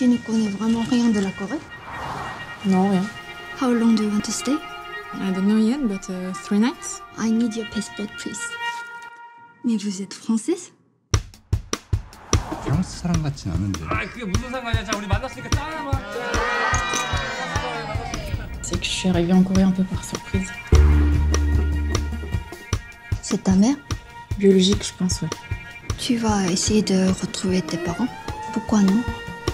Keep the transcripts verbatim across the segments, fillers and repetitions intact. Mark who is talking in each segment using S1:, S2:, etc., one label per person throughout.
S1: Tu ne connais vraiment rien de la Corée?
S2: Non, rien.
S1: How long do you want to stay?
S2: I don't know yet, but uh, three nights.
S1: I need your passport, please. Mais vous êtes française?
S3: 프랑스 사람 같진 않은데.
S4: 아 그게 무슨 상관이야? 자 우리 만났으니까 짠 한번.
S2: C'est que je suis arrivée en Corée un peu par surprise.
S1: C'est ta mère?
S2: Biologique, je pense, ouais.
S1: Tu vas essayer de retrouver tes parents? Pourquoi non?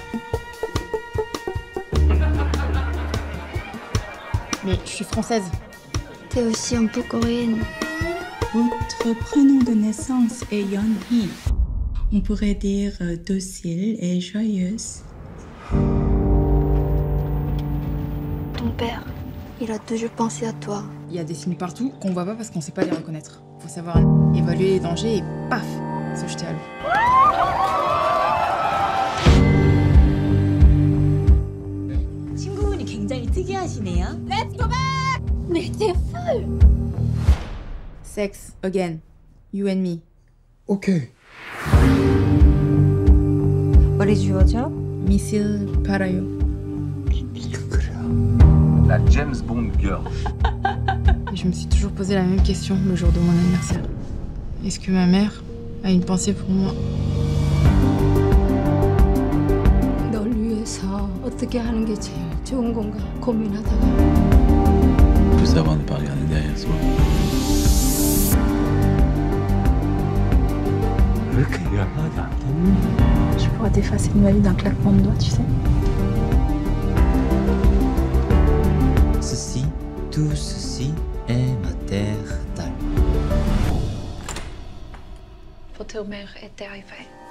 S2: Mais je suis française.
S1: T'es aussi un peu coréenne.
S5: Votre prénom de naissance est Yeon-hee. On pourrait dire euh, docile et joyeuse.
S1: Ton père, il a toujours pensé à toi.
S2: Il y a des signes partout qu'on voit pas parce qu'on sait pas les reconnaître. Faut savoir évaluer les dangers et paf, se jeter à l'eau.
S6: 친구분이 굉장히 특이하시네요.
S1: Mais t'es folle!
S2: Sex, again, you and me.
S3: 오케이.
S6: What is your job?
S2: Missile parayo.
S4: La James Bond girl.
S2: Et je me suis toujours posé la même question le jour de mon anniversaire. Est-ce que ma mère a une pensée pour moi?
S7: 널 위해서 어떻게 하는 게 제일 좋은 건가 고민하다가
S3: Il faut savoir ne pas regarder derrière soi.
S4: 왜 이렇게 얘기 한마디 안 듣니?
S2: Je pourrais t'effacer de ma vie d'un claquement de doigts, tu sais.
S8: Ceci, tout ceci est ma terre d'âme.
S7: votre mère est terrifiée.